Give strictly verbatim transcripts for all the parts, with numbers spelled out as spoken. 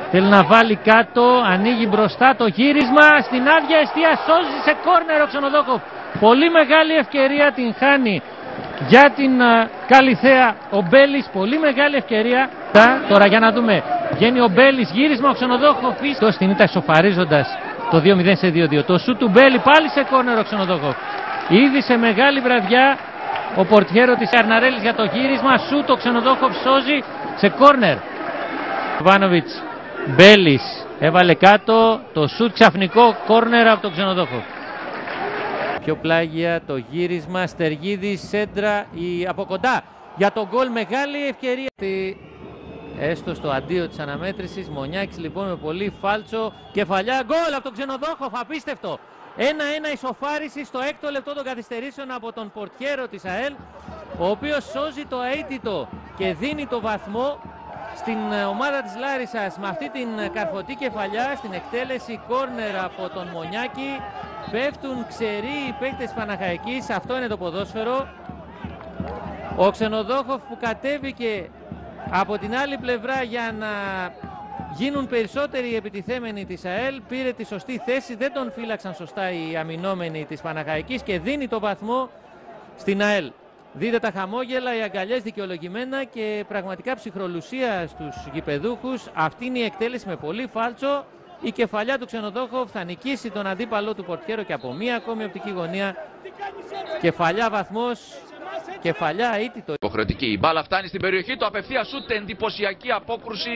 Θέλει να βάλει κάτω, ανοίγει μπροστά το γύρισμα, στην άδεια εστία σώζει σε κόρνερ ο Ξενοδόχοφ. Πολύ μεγάλη ευκαιρία την χάνει για την uh, Καλιθέα ο Μπέλης, πολύ μεγάλη ευκαιρία. Τώρα για να δούμε, βγαίνει ο Μπέλης, γύρισμα ο Ξενοδόχοφ, το στην ήττα ισοφαρίζοντας το δύο μηδέν σε δύο δύο. Το σου του Μπέλη πάλι σε κόρνερ ο Ξενοδόχοφ. Ήδη σε μεγάλη βραδιά ο πορτιέρο της Αρναρέλης για το γύρισμα, σου το Ξενοδόχοφ σώζει σε κόρνερ. Βάνοβιτς, Μπέλης έβαλε κάτω, το σουτ ξαφνικό, κόρνερ από τον Ξενοδόχοφ. Πιο πλάγια το γύρισμα, Στεργίδης, σέντρα η, από κοντά για τον γκολ, μεγάλη ευκαιρία. Έστω στο αντίο της αναμέτρησης, Μονιάκης λοιπόν με πολύ φάλτσο, κεφαλιά, γκολ από τον Ξενοδόχοφ, απίστευτο. ένα ένα ισοφάριση στο έκτο λεπτό των καθυστερήσεων από τον πορτιέρο της ΑΕΛ, ο οποίος σώζει το αίτητο και δίνει το βαθμό στην ομάδα της Λάρισσας με αυτή την καρφωτή κεφαλιά, στην εκτέλεση κόρνερ από τον Μονιάκη. Πέφτουν ξεροί οι παίκτες της Παναχαϊκής, αυτό είναι το ποδόσφαιρο. Ο Ξενοδόχοφ που κατέβηκε από την άλλη πλευρά για να γίνουν περισσότεροι επιτιθέμενοι της ΑΕΛ, πήρε τη σωστή θέση, δεν τον φύλαξαν σωστά οι αμυνόμενοι της Παναχαϊκής και δίνει το βαθμό στην ΑΕΛ. Δείτε τα χαμόγελα, οι αγκαλιές δικαιολογημένα και πραγματικά ψυχρολουσία στους γηπεδούχους. Αυτή είναι η εκτέλεση με πολύ φάλτσο. Η κεφαλιά του Ξενοδόχοφ θα νικήσει τον αντίπαλό του πορτιέρο και από μία ακόμη οπτική γωνία. Κεφαλιά βαθμός, κεφαλιά αίτητο. Υποχρεωτική. Η μπάλα φτάνει στην περιοχή του, απευθεία σούτ, εντυπωσιακή απόκρουση.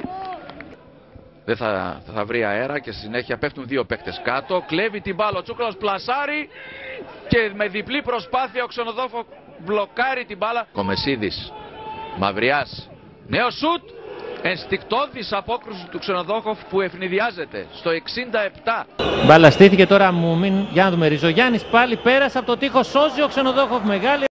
Δεν θα, θα βρει αέρα και στη συνέχεια πέφτουν δύο παίκτες κάτω. Κλέβει την μπάλα ο Τσούκλος, πλασάρει και με διπλή προσπάθεια ο Ξενοδόχοφ μπλοκάρει την μπάλα. Κομεσίδης, Μαυριάς, νέο σούτ. Ενστικτώδης απόκρουση του Ξενοδόχοφ που ευνηδιάζεται στο εξήντα επτά. Μπάλα στήθηκε τώρα μου, μην... για να δούμε, Ριζογιάννης πάλι πέρασε από το τείχο, σώζει ο Ξενοδόχοφ, μεγάλη